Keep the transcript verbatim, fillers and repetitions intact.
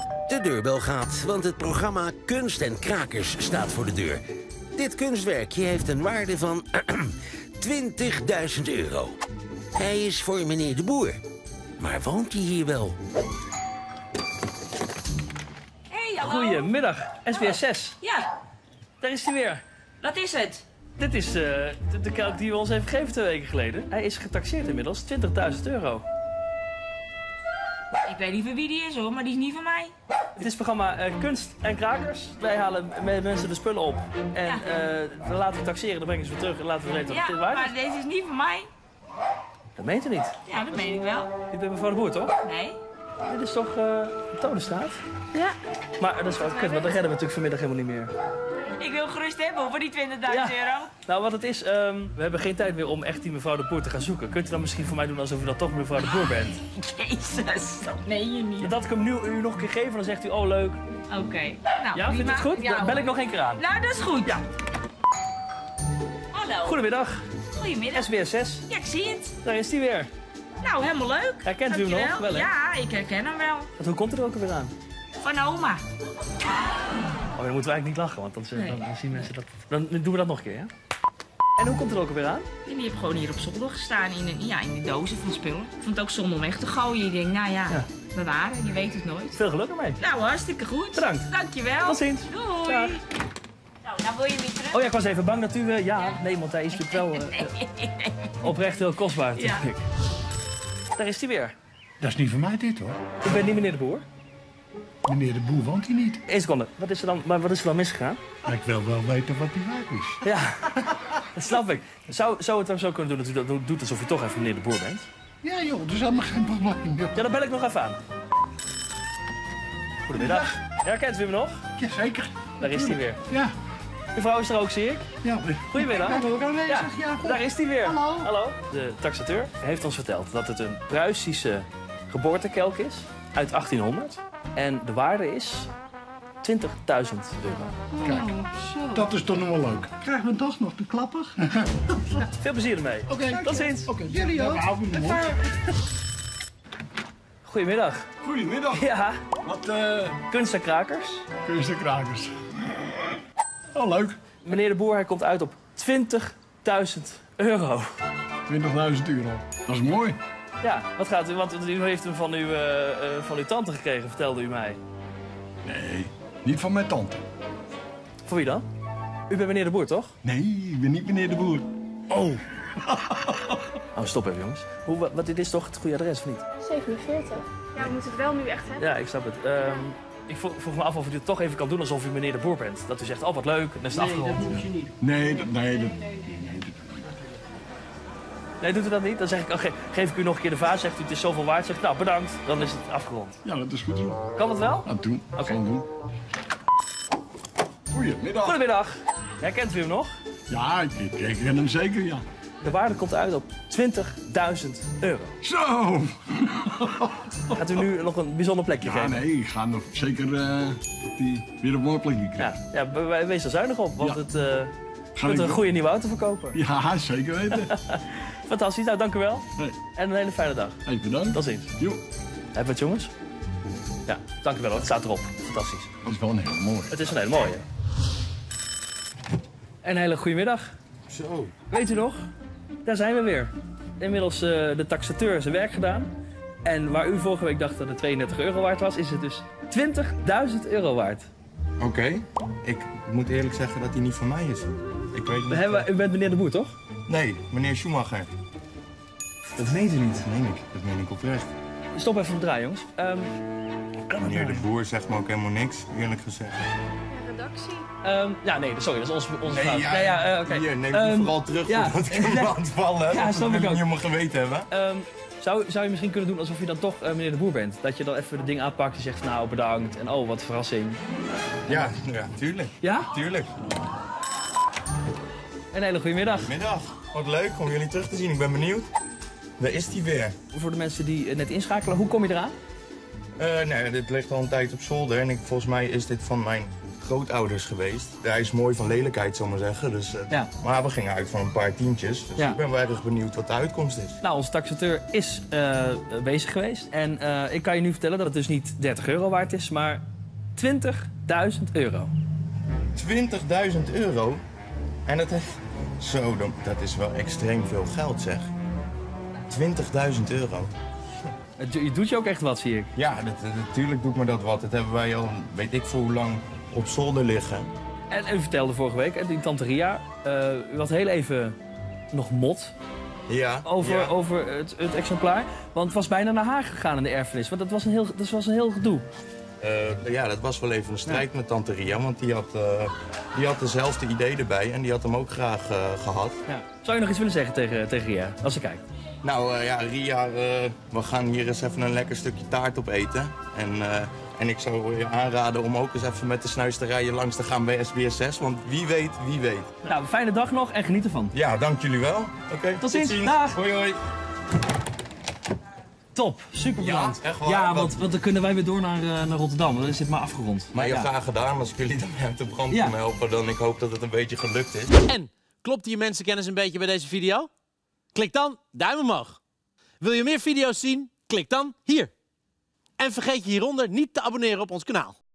De deurbel gaat, want het programma Kunst en Krakers staat voor de deur. Dit kunstwerkje heeft een waarde van twintigduizend euro. Hij is voor meneer de Boer. Maar woont hij hier wel? Hey, hallo. Goedemiddag, S B S zes. Ja, Daar is hij weer. wat is het? Dit is uh, de, de kelk die u ons heeft gegeven twee weken geleden. Hij is getaxeerd inmiddels, twintigduizend euro. Ik weet niet van wie die is hoor, maar die is niet van mij. Het is het programma uh, Kunst en Krakers. Wij halen met mensen de spullen op. En Ja. uh, we laten we taxeren, dan brengen ze weer terug en laten we weten wat Ja, het waard maar is. deze is niet van mij. Dat meent u niet. Ja, dat meen ik wel. U bent mevrouw de Boer, toch? Nee? Dit is toch uh, de Todenstraat? Ja. Maar dat is wel kut, want dan redden we natuurlijk vanmiddag helemaal niet meer. Ik wil gerust hebben voor die twintigduizend Ja. euro. Nou, wat het is, um, we hebben geen tijd meer om echt die mevrouw de Boer te gaan zoeken. Kunt u dan misschien voor mij doen alsof u dan toch mevrouw de Boer bent? Jezus, dat meen je niet. Dat ik hem nu u nog een keer geef en dan zegt u, oh leuk. Oké. Okay. Nou, Ja, vindt u prima. het goed? Ja, Dan bel ik nog één keer aan. Nou, dat is goed. Ja. Hallo. Goedemiddag, Goedemiddag. S B S zes. Ja, ik zie het. Daar is hij weer. Nou, helemaal leuk. Herkent u hem nog? Dankjewel. Wel, hè? Ja, ik herken hem wel. Want hoe komt het er ook alweer aan? Van oma. Oh, dan moeten we eigenlijk niet lachen, want dan, Nee. dan, dan zien mensen dat... Dan doen we dat nog een keer, ja? En hoe komt het er ook alweer aan? En die heeft gewoon hier op zolder gestaan in, een, ja, in de dozen van spullen. Ik vond het ook zonde om weg te gooien. Ik denk, nou ja, Ja. bewaren, je weet het nooit. Veel geluk ermee. Nou, hartstikke goed. Bedankt. Dankjewel. Tot ziens. Doei. Dag. Nou, nou wil je weer terug? Oh ja, ik was even bang dat u... Uh, ja, nee, want hij is natuurlijk wel uh, oprecht heel kostbaar, natuurlijk. Ja. Daar is hij weer. Dat is niet voor mij dit hoor. Ik ben niet meneer de Boer. Meneer de Boer woont hier niet. Eén seconde. Wat is er dan, maar wat is er dan misgegaan? Maar ik wil wel weten wat die waard is. Ja, dat snap ik. Zou, zou het dan zo kunnen doen dat u dat doet alsof u toch even meneer de Boer bent? Ja joh, dat is helemaal geen probleem. Joh. Ja, dan bel ik nog even aan. Goedemiddag. Herkent u hem nog? Jazeker. Daar is hij weer. Ja. Uw vrouw is er ook, zie ik. Ja. Goedemiddag. Ja, ben ik aanwezig. Ja, Ja, goed. daar is hij weer. Hallo. Hallo. De taxateur heeft ons verteld dat het een Pruisische geboortekelk is uit achttienhonderd. En de waarde is twintigduizend euro. Kijk, dat is toch nog wel leuk. Krijgen we dag nog de klapper? Veel plezier ermee. Oké. Tot ziens. Oké, jullie ook. Goedemiddag. Goedemiddag. Ja, Wat uh, Kunst en Krakers. kunstenkrakers. Oh, leuk. Meneer de Boer, hij komt uit op twintigduizend euro. twintigduizend euro. Dat is mooi. Ja, wat gaat u? Want u heeft hem van uw, eh, eh, van uw tante gekregen, vertelde u mij. Nee, niet van mijn tante. Voor wie dan? U bent meneer de Boer, toch? Nee, ik ben niet meneer de Boer. Oh. Oh, stop even, jongens. Hoe, wat, wat, dit is toch het goede adres, of niet? zevenenveertig. Ja, we moeten het wel nu echt hebben. Ja, ik snap het. Ehm, ik vroeg, vroeg me af of u het toch even kan doen alsof u meneer de Boer bent. Dat u zegt, oh wat leuk, dan is het afgerond. Nee, dat, nee, dat, Nee, doet u dat niet? Dan zeg ik, oh, ge- geef ik u nog een keer de vaas, zegt u het is zoveel waard. Zegt nou, bedankt, dan is het afgerond. ja, dat is goed zo. Kan dat wel? Dat doen. Oké. Zal doen. Goedemiddag. Goedemiddag. Herkent u hem nog? Ja, ik, ik, ik ken hem zeker, ja. De waarde komt uit op twintigduizend euro. Zo! Gaat u nu nog een bijzonder plekje Ja, geven? nee, ik ga nog zeker uh, die weer op een plekje krijgen. Ja, ja, we- wij- wees er zuinig op, want Ja. het uh, Ga kunt ik een goede nieuwe auto verkopen. Ja, zeker weten. Fantastisch, nou dank u wel. Nee, En een hele fijne dag. hey, bedankt. Tot ziens. Jo, Hebben we het, jongens? Ja, dank u wel hoor. Het staat erop. Fantastisch. dat is wel een hele mooie. Het is een hele mooie. Een hele goede middag. Zo. Weet u nog? Daar zijn we weer. Inmiddels uh, de taxateur zijn werk gedaan. En waar u vorige week dacht dat het tweeëndertig euro waard was, is het dus twintigduizend euro waard. Oké, okay. Ik moet eerlijk zeggen dat hij niet van mij is. Ik weet niet... We hebben, u bent meneer de Boer, toch? Nee, meneer Schumacher. Dat meent u niet. Dat meen ik, dat meen ik oprecht. Stop even met draaien, jongens. Um, kan het Meneer nou? de Boer zegt me ook helemaal niks, eerlijk gezegd. Redactie. Um, ja, nee, sorry, dat is onze, onze fout. ja, Nee, ja, uh, okay. Hier, neem Um, het vooral terug ja. voordat ik hem aan het vallen heb. Ja, Dat snap wil ik ik ook. niet helemaal geweten hebben. Um, zou, zou je misschien kunnen doen alsof je dan toch uh, meneer de Boer bent? Dat je dan even de ding aanpakt en zegt van nou bedankt en oh wat verrassing. Ja, ja, tuurlijk. Ja? Tuurlijk. Een hele goede middag. Middag, wat leuk om jullie terug te zien. Ik ben benieuwd. Daar is hij weer. Voor de mensen die uh, net inschakelen, hoe kom je eraan? Uh, nee, dit ligt al een tijd op zolder en ik, volgens mij is dit van mijn grootouders geweest. Hij is mooi van lelijkheid, zal ik maar zeggen. Dus, uh, Ja. Maar we gingen uit van een paar tientjes. Dus Ja. ik ben wel erg benieuwd wat de uitkomst is. Nou, onze taxateur is uh, bezig geweest. En uh, ik kan je nu vertellen dat het dus niet dertig euro waard is, maar twintigduizend euro. twintigduizend euro? En dat is... Zo, dan, dat is wel extreem veel geld, zeg. twintigduizend euro. Het, je doet je ook echt wat, zie ik. Ja, dat, dat, natuurlijk doet me dat wat. Dat hebben wij al, weet ik voor hoe lang, op zolder liggen. En u vertelde vorige week, hè, die tante Ria, uh, u had heel even nog mot Ja. over, ja. over het, het exemplaar. Want het was bijna naar haar gegaan in de erfenis. Want dat was een heel, dat was een heel gedoe. Uh, ja, dat was wel even een strijd ja. met tante Ria, want die had, uh, die had dezelfde idee erbij en die had hem ook graag uh, gehad. Ja. Zou je nog iets willen zeggen tegen, tegen Ria, als ze kijkt? Nou uh, ja, Ria, uh, we gaan hier eens even een lekker stukje taart op eten. En, uh, en ik zou je aanraden om ook eens even met de snuisterijen langs te gaan bij S B S zes, want wie weet, wie weet. Nou, een fijne dag nog en geniet ervan. Ja, dank jullie wel. Oké, okay, tot, tot ziens. ziens. Dag. Hoi, hoi. Top, super bedankt. Ja, echt waar, ja want, want dan kunnen wij weer door naar, uh, naar Rotterdam. Dan is dit maar afgerond. Maar ja, ja. graag gedaan. Als ik jullie dan uit de brand ja. kan helpen, dan ik hoop dat het een beetje gelukt is. En, klopt je mensenkennis een beetje bij deze video? Klik dan duim omhoog. Wil je meer video's zien? Klik dan hier. En vergeet je hieronder niet te abonneren op ons kanaal.